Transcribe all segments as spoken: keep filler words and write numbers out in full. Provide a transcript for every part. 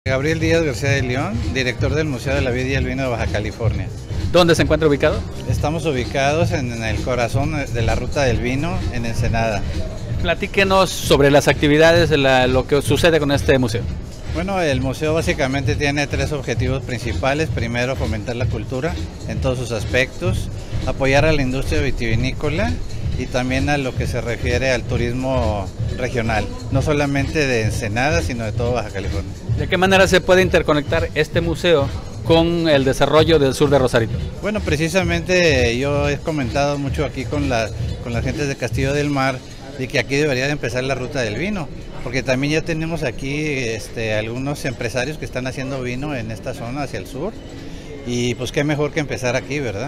Gabriel Díaz García de León, director del Museo de la Vid y el Vino de Baja California. ¿Dónde se encuentra ubicado? Estamos ubicados en el corazón de la Ruta del Vino, en Ensenada. Platíquenos sobre las actividades, la, lo que sucede con este museo. Bueno, el museo básicamente tiene tres objetivos principales. Primero, fomentar la cultura en todos sus aspectos, apoyar a la industria vitivinícola y también a lo que se refiere al turismo regional, no solamente de Ensenada, sino de todo Baja California. ¿De qué manera se puede interconectar este museo con el desarrollo del sur de Rosarito? Bueno, precisamente yo he comentado mucho aquí con, la, con las gentes de Castillo del Mar de que aquí debería de empezar la ruta del vino, porque también ya tenemos aquí este, algunos empresarios que están haciendo vino en esta zona hacia el sur, y pues qué mejor que empezar aquí, ¿verdad?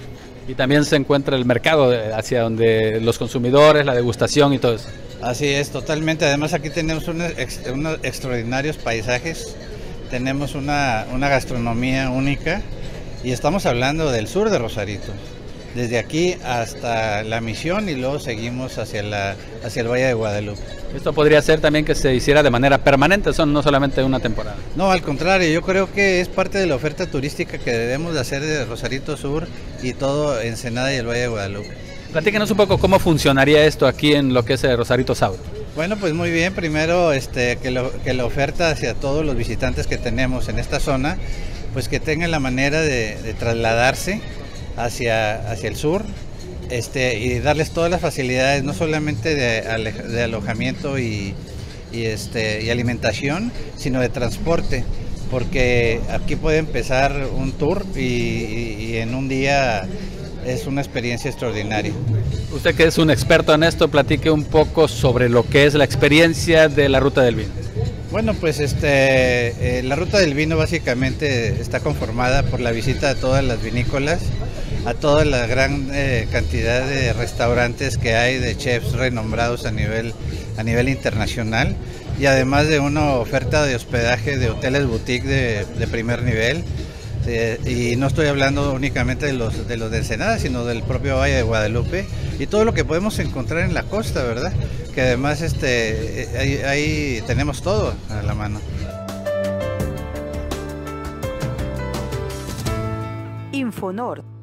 Y también se encuentra el mercado hacia donde los consumidores, la degustación y todo eso. Así es, totalmente. Además aquí tenemos unos, ex, unos extraordinarios paisajes, tenemos una, una gastronomía única y estamos hablando del sur de Rosarito, desde aquí hasta La Misión y luego seguimos hacia, la, hacia el Valle de Guadalupe. Esto podría ser también que se hiciera de manera permanente, son no solamente una temporada. No, al contrario, yo creo que es parte de la oferta turística que debemos de hacer de Rosarito Sur y todo Ensenada y el Valle de Guadalupe. Platíquenos un poco cómo funcionaría esto aquí en lo que es Rosarito South. Bueno, pues muy bien. Primero, este, que, lo, que la oferta hacia todos los visitantes que tenemos en esta zona, pues que tengan la manera de, de trasladarse hacia, hacia el sur, este, y darles todas las facilidades, no solamente de, de alojamiento y, y, este, y alimentación, sino de transporte, porque aquí puede empezar un tour y, y, y en un día es una experiencia extraordinaria. Usted que es un experto en esto, platique un poco sobre lo que es la experiencia de la Ruta del Vino. Bueno, pues este, eh, la Ruta del Vino básicamente está conformada por la visita a todas las vinícolas, a toda la gran eh, cantidad de restaurantes que hay, de chefs renombrados a nivel, a nivel internacional, y además de una oferta de hospedaje de hoteles boutique de, de primer nivel. Eh, y no estoy hablando únicamente de los, de los de Ensenada, sino del propio Valle de Guadalupe y todo lo que podemos encontrar en la costa, ¿verdad? Que además este, ahí, ahí tenemos todo a la mano. Infonord.